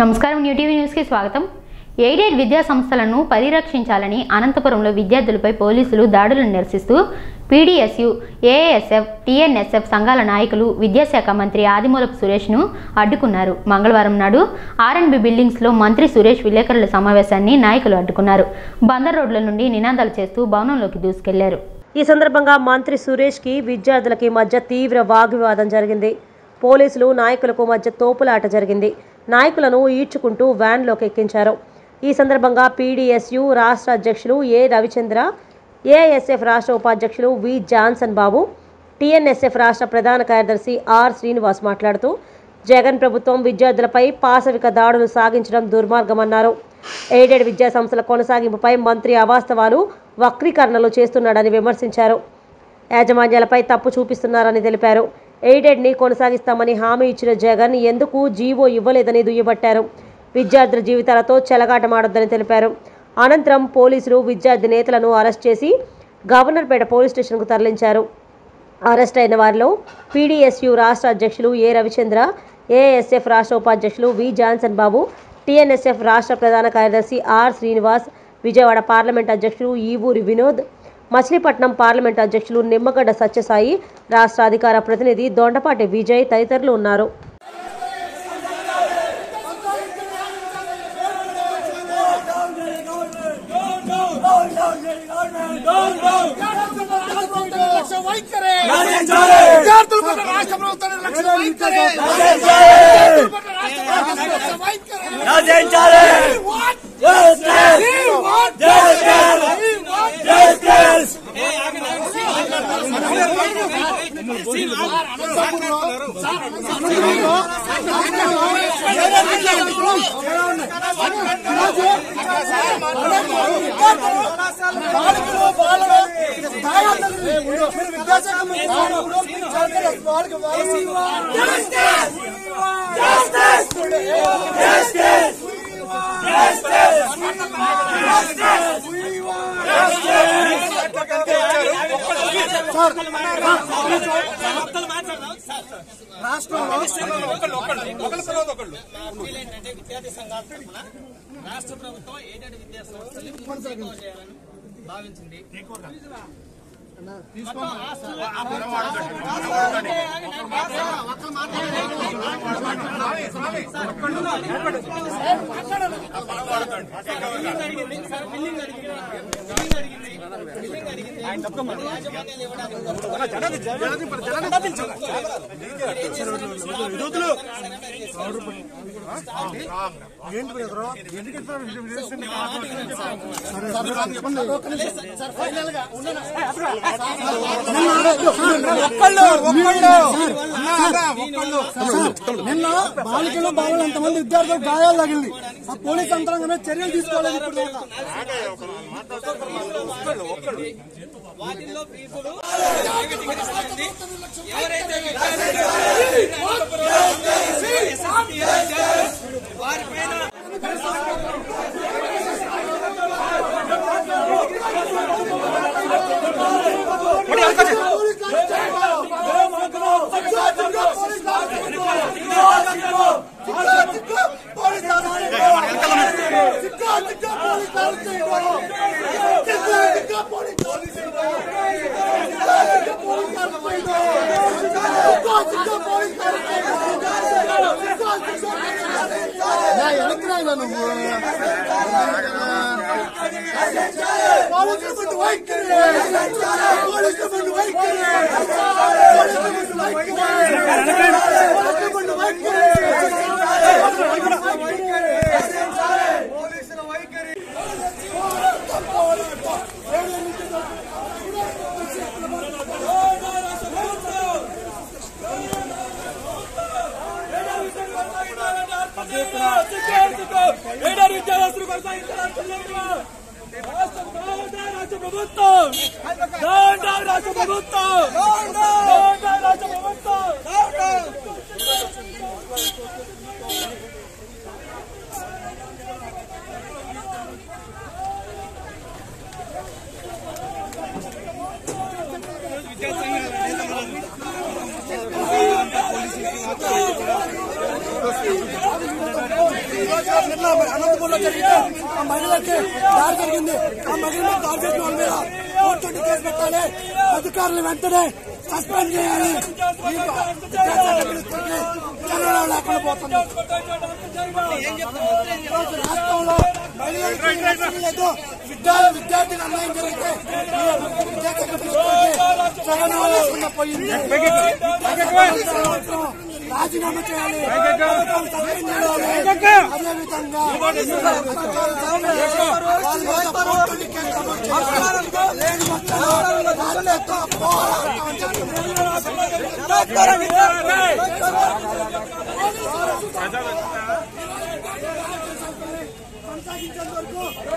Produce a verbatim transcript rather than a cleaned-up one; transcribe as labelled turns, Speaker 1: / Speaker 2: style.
Speaker 1: నమస్కారం new TV news కి స్వాగతం। ఎయిడెడ్ విద్యా సంస్థలను పరిరక్షించాలని అనంతపురంలో విద్యార్థులపై పోలీసులు దాడులను నిరసిస్తూ పీడీఎస్యు, ఏఎస్ఎఫ్, టీఎన్ఎస్ఎఫ్ సంఘాల నాయకులు విద్యాశాఖ మంత్రి ఆదిమూలపు సురేష్ను అడ్డుకున్నారు। మంగళవారం నాడు ఆర్ఎండ్బి బిల్డింగ్స్లో మంత్రి సురేష్ విలేకరుల సమావేశాన్ని నాయకులు అడ్డుకున్నారు। బందర్ రోడ్ల నుండి నినాదాలు చేస్తూ భవనంలోకి దూసుకెళ్లారు।
Speaker 2: ఈ సందర్భంగా మంత్రి సురేష్ కి విద్యార్థులకి మధ్య తీవ్ర వాగ్వివాదం జరిగింది। పోలీసులు నాయకులకు మధ్య తోపులాట జరిగింది। నాయకులను ఈడ్చుకుంటూ వ్యాన్లోకి ఎక్కించారు। ఈ సందర్భంగా పీడీఎస్యు రాష్ట్ర అధ్యక్షులు ఏ రవిచంద్ర, ఏఎస్ఎఫ్ రాష్ట్ర ఉపాధ్యక్షులు వి జాన్సన్ బాబు, టీఎన్ఎస్ఎఫ్ రాష్ట్ర ప్రధాన కార్యదర్శి ఆర్ శ్రీనివాస్ మాట్లాడుతూ జగన్ ప్రభుత్వం విద్యార్థులపై పాశవిక దాడులు సాగించడం దుర్మార్గమన్నారు। ఎయిడెడ్ విద్యా సంస్థల కొనసాగింపుపై మంత్రి అవాస్తవాలు, వక్రీకరణలు చేస్తున్నాడని విమర్శించారు। యాజమాన్యాలపై తప్పు చూపిస్తున్నారని తెలిపారు। ఎయిడెడ్ని కొనసాగిస్తామని హామీ ఇచ్చిన జగన్ ఎందుకు జీవో ఇవ్వలేదని దుయ్యబట్టారు। విద్యార్థుల జీవితాలతో చెలగాటమాడొద్దని తెలిపారు। అనంతరం పోలీసులు విద్యార్థి నేతలను అరెస్ట్ చేసి గవర్నర్పేట పోలీస్ స్టేషన్కు తరలించారు। అరెస్ట్ అయిన వారిలో పీడీఎస్యు రాష్ట్ర అధ్యక్షులు ఏ రవిచంద్ర, ఏఎస్ఎఫ్ రాష్ట్ర ఉపాధ్యక్షులు వి జాన్సన్ బాబు, టీఎన్ఎస్ఎఫ్ రాష్ట్ర ప్రధాన కార్యదర్శి ఆర్ శ్రీనివాస్, విజయవాడ పార్లమెంట్ అధ్యక్షులు ఈవూరి వినోద్, మచిలీపట్నం పార్లమెంట్ అధ్యక్షులు నిమ్మగడ్డ సత్యసాయి, రాష్ట్ర అధికార ప్రతినిధి దొండపాటి విజయ్ తదితరులు ఉన్నారు।
Speaker 3: విద్యార్థి సంఘాల తరఫున రాష్ట్ర ప్రభుత్వం ఎయిడెడ్ విద్యా సంస్థలు కొనసాగించాలని భావించింది।
Speaker 4: నిన్న బాలికలు బాలలు అంతమంది విద్యార్థులు గాయాలు తగిలింది। ఆ పోలీస్ యంత్రాంగమే చర్యలు తీసుకోలేదు। రోజు నిన్న అనంతపురంలో జరిగితే ఆ మహిళకి దాడి జరిగింది. ఆ మహిళ మీద దాడి చేసిన వాళ్ళ మీద కోర్టు కేసు పెట్టాలి. అధికారులు వెంటనే సస్పెండ్ చేయాలి. చలనం లేకుండా పోతుంది. రాష్ట్రంలో మహిళలకు విద్యా విద్యార్థులకు అన్యాయం జరిగితే చలనం లేకుండా పోయింది. రాజీనామా చేయాలి. అదేవిధంగా కొనసాగించేంత వరకు